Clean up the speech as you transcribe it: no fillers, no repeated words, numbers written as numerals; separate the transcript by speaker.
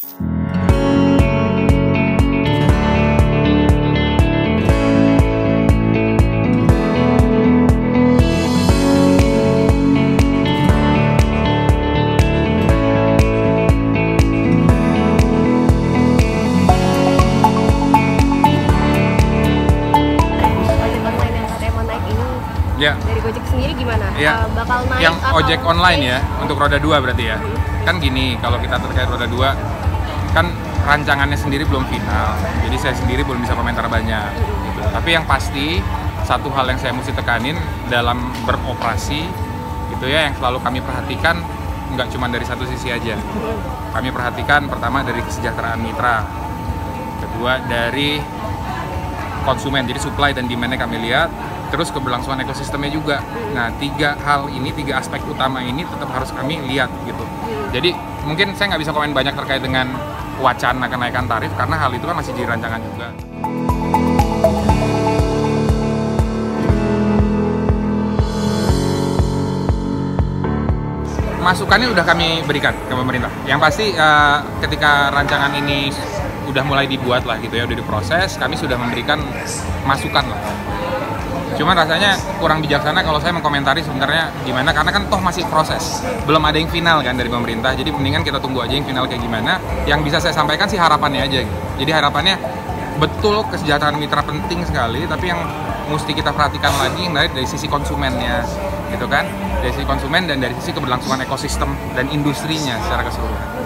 Speaker 1: Ya.
Speaker 2: Dari Gojek sendiri gimana?
Speaker 1: Ya.
Speaker 2: Bakal naik
Speaker 1: yang
Speaker 2: atau
Speaker 1: ojek online ya, untuk roda 2 berarti ya. Kan gini, kalau kita terkait roda 2, kan rancangannya sendiri belum final. Jadi saya sendiri belum bisa komentar banyak gitu. Tapi yang pasti, satu hal yang saya mesti tekanin dalam beroperasi gitu ya, yang selalu kami perhatikan nggak cuma dari satu sisi aja. Kami perhatikan pertama dari kesejahteraan mitra, kedua dari konsumen, jadi supply dan demand-nya kami lihat, terus keberlangsungan ekosistemnya juga. Nah, tiga aspek utama ini tetap harus kami lihat gitu. Jadi mungkin saya nggak bisa komen banyak terkait dengan wacana kenaikan tarif karena hal itu kan masih di rancangan juga. Masukannya udah kami berikan ke pemerintah. Yang pasti ketika rancangan ini udah mulai dibuat lah gitu ya, udah diproses, kami sudah memberikan masukan lah. Cuman rasanya kurang bijaksana kalau saya mengkomentari sebenarnya gimana, karena kan toh masih proses, belum ada yang final kan dari pemerintah. Jadi mendingan kita tunggu aja yang final kayak gimana. Yang bisa saya sampaikan sih harapannya aja gitu. Jadi harapannya betul kesejahteraan mitra penting sekali, tapi yang mesti kita perhatikan lagi dari sisi konsumennya gitu kan, dari sisi konsumen dan dari sisi keberlangsungan ekosistem dan industrinya secara keseluruhan.